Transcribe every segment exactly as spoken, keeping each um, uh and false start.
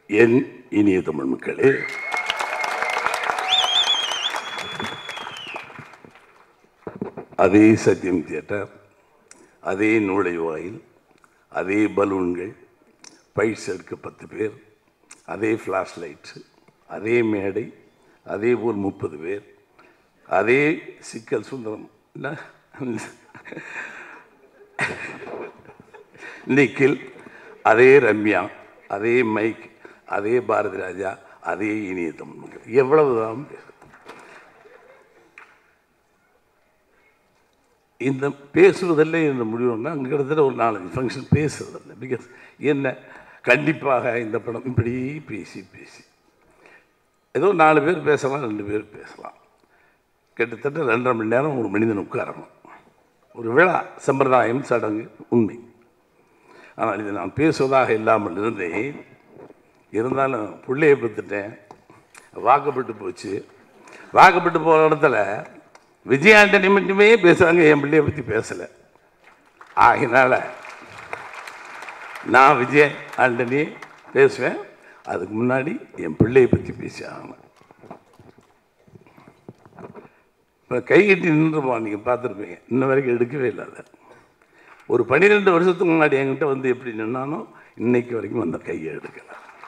என் இனிய தமிழ் மக்களே, அதே சத்தியம் தியேட்டர், அதே நுழைவாயில், அதே பலூன்கள், பைட்ஸ் எடுக்க பத்து பேர், அதே ஃப்ளாஷ் லைட்ஸு, அதே மேடை, அதே போல் முப்பது பேர், அதே சிக்கல் சுந்தரம் நிக்கில், அதே ரம்யா, அதே மைக், அதே பாரதி ராஜா, அதே இனிய தமிழ் மக்கள். எவ்வளவுதான் இந்த பேசுவதில்லை என்று முடிவுன்னா அங்கே கிட்டத்தட்ட ஒரு நாலஞ்சு ஃபங்க்ஷன் பேசுறதில்லை. பிகாஸ் என்ன, கண்டிப்பாக இந்த படம் இப்படி பேசி பேசி ஏதோ நாலு பேர் பேசலாம், ரெண்டு பேர் பேசலாம், கிட்டத்தட்ட ரெண்டரை மணி நேரம் ஒரு மனிதன் உட்காரணும். ஒரு விழா, சம்பிரதாயம், சடங்கு, உண்மை. ஆனால் இது நான் பேசுவதாக இல்லாமல் இருந்தேன். இருந்தாலும் பிள்ளையை பத்துட்டேன், வாக்கப்பட்டு போச்சு. வாக்கப்பட்டு போகிற இடத்துல விஜய் ஆண்டனி மட்டுமே பேசுகிறாங்க, என் பிள்ளையை பற்றி பேசலை. ஆகினால நான் விஜய் ஆண்டனி பேசுவேன், அதுக்கு முன்னாடி என் பிள்ளையை பற்றி பேசி ஆகணும். இப்போ கை கட்டி நின்றுப்போம், நீங்கள் பார்த்துருப்பீங்க, இன்ன வரைக்கும் எடுக்கவே இல்லை. அதை ஒரு பன்னிரெண்டு வருஷத்துக்கு முன்னாடி என்கிட்ட வந்து எப்படி நின்னானோ இன்னைக்கு வரைக்கும் அந்த கையை எடுக்கல.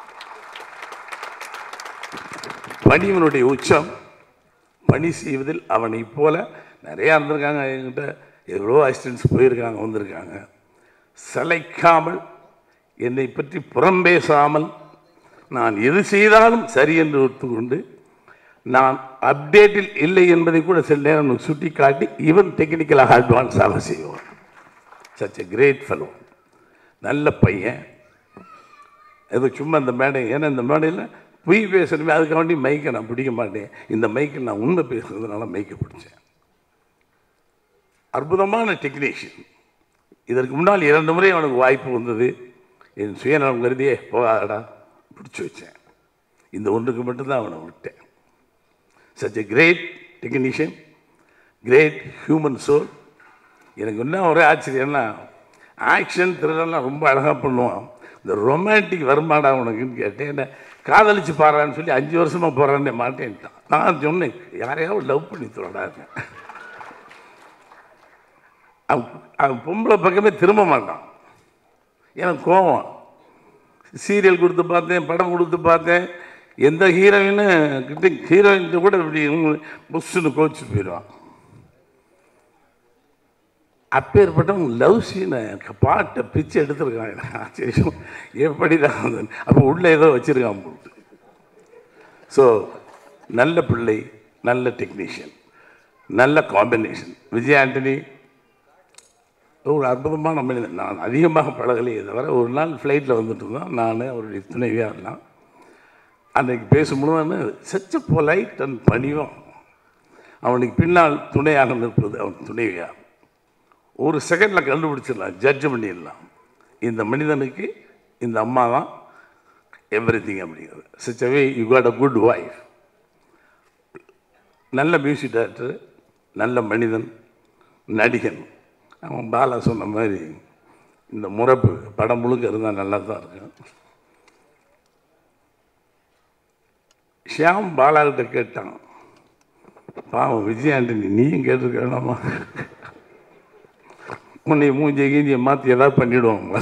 பணிவனுடைய உச்சம், பணி செய்வதில் அவனை போல நிறையா இருந்திருக்காங்க. என்கிட்ட எவ்வளோ அசிஸ்டன்ஸ் போயிருக்காங்க, வந்திருக்காங்க. சளைக்காமல், என்னை பற்றி புறம் பேசாமல், நான் எது செய்தாலும் சரி என்று ஒத்துக்கொண்டு, நான் அப்டேட்டில் இல்லை என்பதை கூட சில நேரம் சுட்டி காட்டி ஈவன் டெக்னிக்கலாக அட்வான்ஸாக செய்வோம். சச் எ கிரேட் ஃபெலோ, நல்ல பையன். ஏதோ சும்மா இந்த மேடை, ஏன்னா இந்த மேடையில் பொய் பேசணுமே, அதுக்காக வேண்டி மைக்கை நான் பிடிக்க மாட்டேன். இந்த மைக்கில் நான் உண்மை பேசுறதுனால மைக்கை பிடிச்சேன். அற்புதமான டெக்னீஷியன். இதற்கு முன்னால் இரண்டு முறை அவனுக்கு வாய்ப்பு வந்தது. என் சுயநலம் கருதியே போகாடா பிடிச்சி வச்சேன். இந்த ஒன்றுக்கு மட்டும்தான் அவனை விட்டேன். Such a great technician, great human soul. எனக்கு என்ன ஒரே ஆச்சரியம்னா, ஆக்ஷன் த்ரில்லர்லாம் ரொம்ப அழகாக பண்ணுவான். இந்த ரொமான்டிக் வருமாடா உனக்குன்னு கேட்டேன். என்ன காதலிச்சு பாடுறான்னு சொல்லி அஞ்சு வருஷமாக போகிறான்னு மாட்டேன்ட்டான். நான் சொன்னேன், யாரையாவது லவ் பண்ணி தொடடாங்க. அவன் அவன் பொம்பளை பக்கமே திரும்ப மாட்டான். எனக்கு கோவம். சீரியல் கொடுத்து பார்த்தேன், படம் கொடுத்து பார்த்தேன், எந்த ஹீரோயின்னு கிட்ட ஹீரோயின் கூட இப்படி புஷ்ஷுன்னு கோச்சு போயிடுவான். அப்பேற்பட்டவங்க லவ் சீனை பாட்டை பிச்சு எடுத்துருக்காங்க. ஆச்சரியம், எப்படி தான் அப்போ உள்ளே ஏதோ வச்சுருக்கான் போட்டு. ஸோ நல்ல பிள்ளை, நல்ல டெக்னீஷியன், நல்ல காம்பினேஷன். விஜய் ஆண்டனி ஒரு அற்புதமான மனிதன். நான் அதிகமாக பழகலையே தவிர, ஒரு நாள் ஃப்ளைட்டில் வந்துட்டு இருந்தோம், நான் அவருடைய துணைவியாக இருந்தேன். அன்றைக்கு பேசும்பொழுது சச்ச பொலைட் அண்ட் பணிவும், அவனுக்கு பின்னால் துணையாக நிற்பது அவன் துணைவியாக. ஒரு செகண்டில் கண்டுபிடிச்சிடலாம், ஜட்ஜ் பண்ணிடலாம், இந்த மனிதனுக்கு இந்த அம்மா தான் எவ்ரி திங் அப்படிங்கிறது. Such a way you got a good wife. நல்ல மியூசிக் டைரக்டர், நல்ல மனிதன், நடிகன். அவன் பாலா சொன்ன மாதிரி இந்த முறப்பு படம் முழுக்க இருந்தால் நல்லா தான் இருக்கும். ஷியாம் பாலாகிட்ட கேட்டான், பாவம் விஜய் ஆண்டனி நீயும் கேட்டிருக்கணுமா, உன்னை மூஞ்சியை கீஞ்சியை மாற்றி ஏதாவது பண்ணிவிடுவாங்க.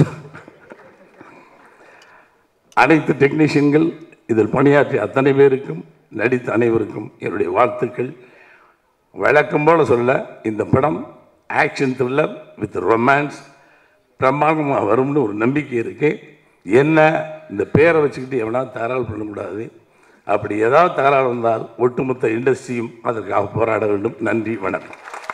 அனைத்து டெக்னீஷியன்கள், இதில் பணியாற்றிய அத்தனை பேருக்கும், நடித்த அனைவருக்கும் என்னுடைய வாழ்த்துக்கள். வழக்கம் போல் சொல்ல, இந்த படம் ஆக்ஷன் த்ரில்லர் வித் ரொமான்ஸ் பிரமாண்டமாக வரும்னு ஒரு நம்பிக்கை இருக்குது. என்ன இந்த பேரை வச்சுக்கிட்டு எவனா தகராறு பண்ணக்கூடாது. அப்படி ஏதாவது தகராறு வந்தால் ஒட்டுமொத்த இண்டஸ்ட்ரியும் அதற்காக போராட வேண்டும். நன்றி, வணக்கம்.